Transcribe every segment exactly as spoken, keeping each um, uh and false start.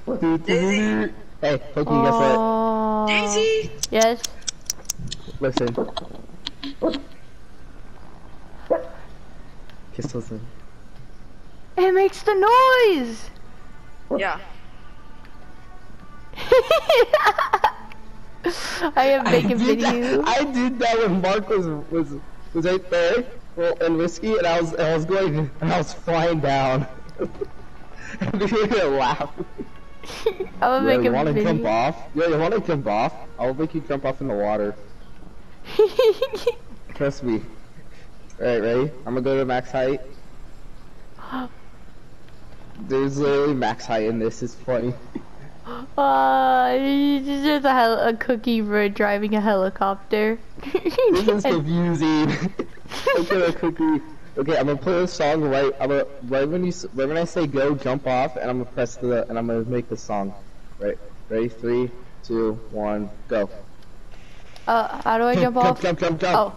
Daisy. Hey, Pokey, oh. guess what? Daisy. Yes. Listen. Just listen. It makes the noise. Yeah. I am making I did video. That, I did that when Mark was was was right there, well, and Whiskey, and I was I was going and I was flying down. And you're gonna laugh. I'm Yo, making you wanna video. jump off? Yo, you wanna jump off? I'll make you jump off in the water. Trust me. Alright, ready? I'm gonna go to max height. There's literally max height in this, it's funny. Uh, it's just a, hel a cookie for driving a helicopter. This is confusing. Okay, a cookie. Okay, I'm gonna play a song right. I'm gonna right when you right when I say go, jump off, and I'm gonna press the and I'm gonna make the song. Right, ready? Three, two, one, go. Uh, how do I jump, jump, off? Jump, jump, jump, Oh.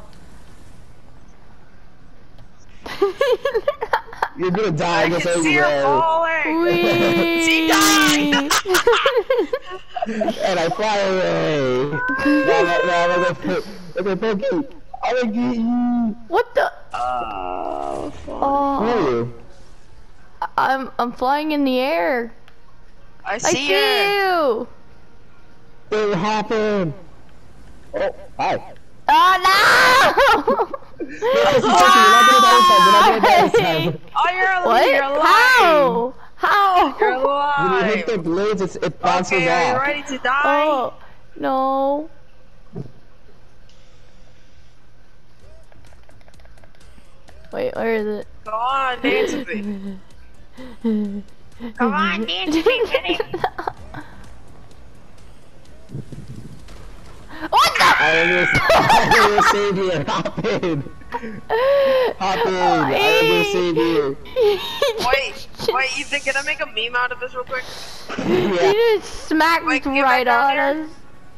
You're gonna die. I Just can so see you her know. falling. Whee! She died. And I fly away. Now, now, now, I'm gonna put. Okay, Pokey. I'm gonna get you. What the? Oh, fuck. Oh. Where are you? I'm I'm flying in the air. I I see, see her. you. It happened. Oh, hi. Oh no! You're not gonna die this time. Oh, you're alive. What? You're alive. How? You're How? When you hit alive. the blades, it's, it bounces Okay, are you off. ready to die? Oh no! Wait, where is it? Go on, dance with me. Come on, dance with me, Minnie. What the? I will save you. Hop in. Hop in. I will save you. Wait, wait, you think gonna make a meme out of this real quick? Yeah. You just smacked Wait, get right back on down us.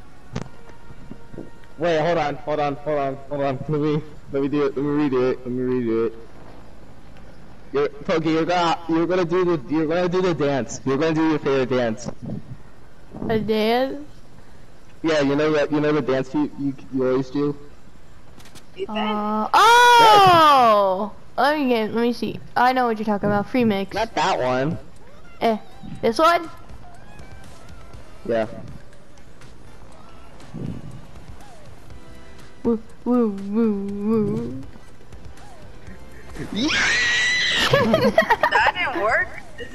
Wait, hold on, hold on, hold on, hold on. Let me, let me do it. Let me redo it. Let me redo it. You're, Pokey, you're gonna, you're gonna do the, you're gonna do the dance. You're gonna do your favorite dance. A dance? Yeah, you know that, you know the dance you, you, you always do. Ethan? Uh, oh! Let me get, let me see. I know what you're talking about. Free mix. Not that one. Eh, this one? Yeah. Woo, woo, woo, woo. That didn't work.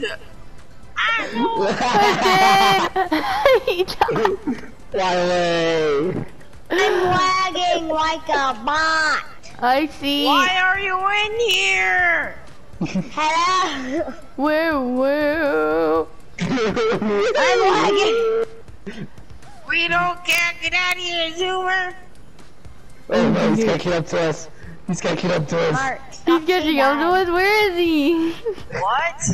Why? I'm lagging like a bot. I see. Why are you in here? Hello? Woo, woo. I'm lagging. We don't care. Get out of here, Zoomer. Oh no, he's catching up to us. He's catching up to us. Mark, He's stop catching saying up to that. us. Where is he? What?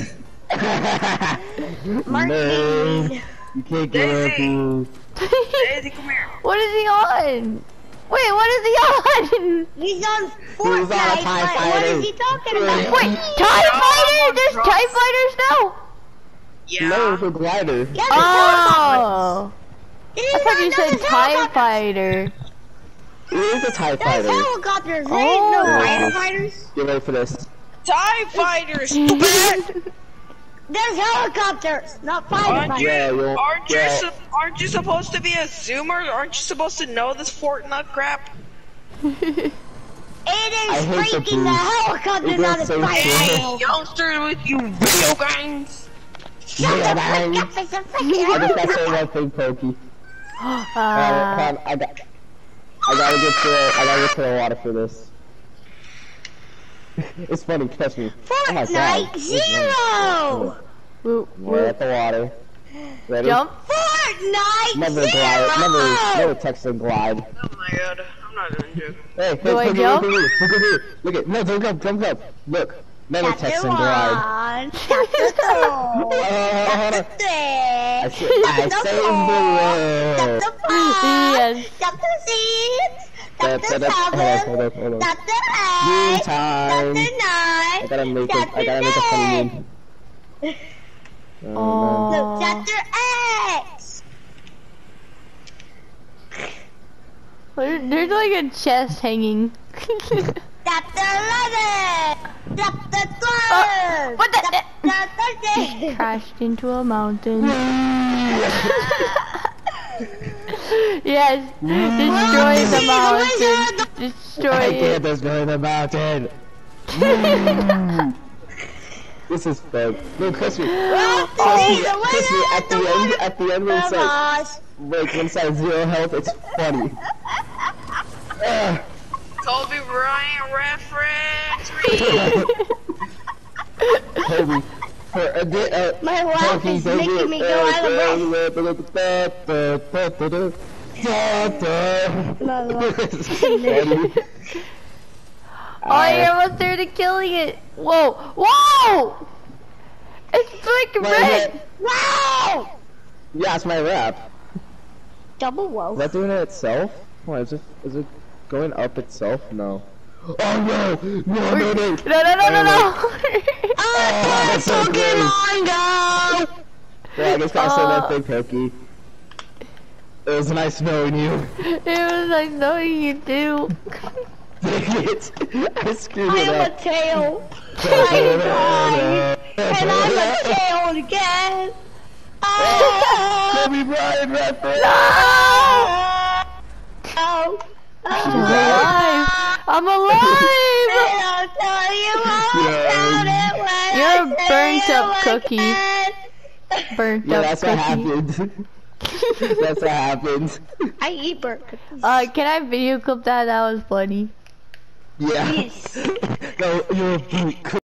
Mark, No, please. you can't get Daisy. up. Dude. Daisy, come here. What is he on? Wait, what is he on? He's on He was on a Fortnite, TIE but what fighter. is he talking about? Wait, TIE No, Fighter? I'm There's drunk. TIE Fighters now? Yeah. No, it's a glider. Yeah, there's helicopters. Oh. Did I you thought not you know said there's TIE helicopters? Fighter. It is a TIE There's fighter. helicopters. There ain't no Oh. fighter fighters. Get ready for this. TIE fighters, stupid! There's helicopters, not fighter Aren't you, fighters. Yeah, you'll- aren't, you yeah. su- aren't you supposed to be a Zoomer? Aren't you supposed to know this Fortnite crap? It I is hate the freaking the boost. helicopters, It not goes the so fighter slow. Hey, fighters. youngster with you video games! Shut Yeah, the man. frick up, it's a I freaking just gotta say helicopter. one thing, Pokey. Uh, Uh, come on, I got, I gotta get to, the, I gotta get to the water for this. It's funny, trust me. Oh my God. Fortnite Zero! woo, We're woo. at the water. Ready? Jump. Fortnite Never Zero! glide. Never, never text and glide. Oh my god, I'm not even joking. Hey, hey, Do I look, jump? look, look, look, look, look, look at, no, don't jump, don't jump. Look, never text Chapter and glide. one, chapter two, Uh, hold on. chapter I, three, sa- I chapter saved four, the world. chapter five, Yes. chapter six, That- chapter that- hold on, hold seven, on, hold on. chapter Noon eight, time. chapter nine, I gotta make a, I chapter gotta make a funny ten. meme. Oh, Oh. No, chapter your chest hanging. Chapter eleven! Chapter twelve! Oh, what the? Chapter thirteen! Crashed into a mountain. Yes, destroy the mountain. Destroy I it. can't destroy the mountain. This is fun. No, trust me. Trust me. Trust me. At the end, at the end when it's like, like when it's at zero health, it's funny. Ugh. Kobe Bryant reference. Kobe. For a bit, uh, My wife is making me go out of breath. Oh, you're almost there to killing it. Whoa, whoa! It's like red. Wow! Yeah, it's my rap. Double whoa. Is that doing it itself? What, is it, is it going up itself? No. Oh no! No, no, no! No, no, no, no, no! Oh, that's so Pokemon Go! Yeah, I just gotta say that Oh. thing, Pokey. It was nice knowing you. It was like knowing you too. Dang it! I screwed I it am a up. tail. I died. And I'm a tail again. Oh! Kobe Bryant reference! Oh! I'm alive! I'm alive! I'll tell you all about it when You're a I see burnt you up cookie. again. Burnt Yeah, up that's what cookie. happened. That's what happened. I eat burnt cookies. Uh, can I video clip that? That was funny. Yeah. Yes. No, you're a boot.